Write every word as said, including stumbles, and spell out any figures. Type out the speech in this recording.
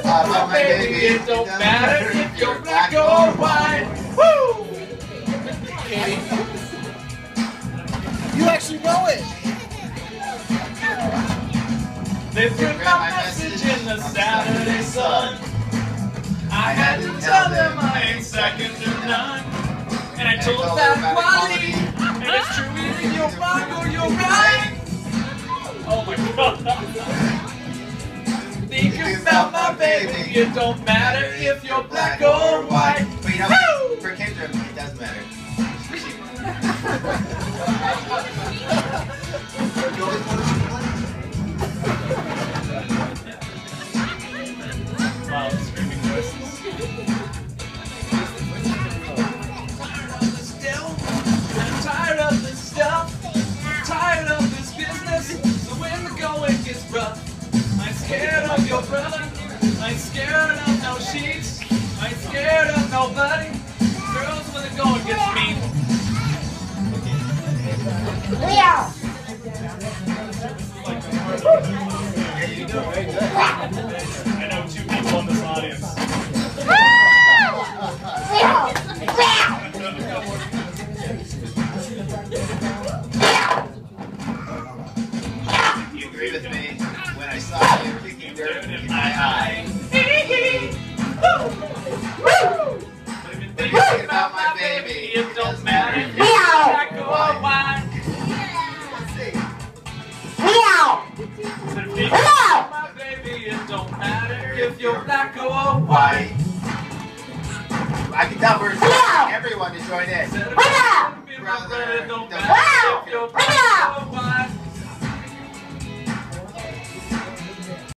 about my baby. It don't matter if you're black or white. Woo! You actually know it. They put my message in the Saturday Sun. I had to tell them I ain't second to none. And I told that quality. And it's true either you're wrong or you're right. Oh my God. Think about my baby. It don't matter if you're black or white. But you know, for Kendra, it does matter. Wow, screaming voices. I'm tired of this stuff. I'm tired of this business. So when the going gets rough, I'm scared of your brother. I'm scared of no sheets. I'm scared of nobody. Girls, when the going gets mean. Leo! I know two people in this audience. You agree with me when I saw you kicking dirt in my eye? Thinking about my baby, it don't matter if you're black or white. Thinking about my baby, it don't matter if you're black or white. I can tell we're expecting everyone to join in. Brother, it don't matter if you're black or white.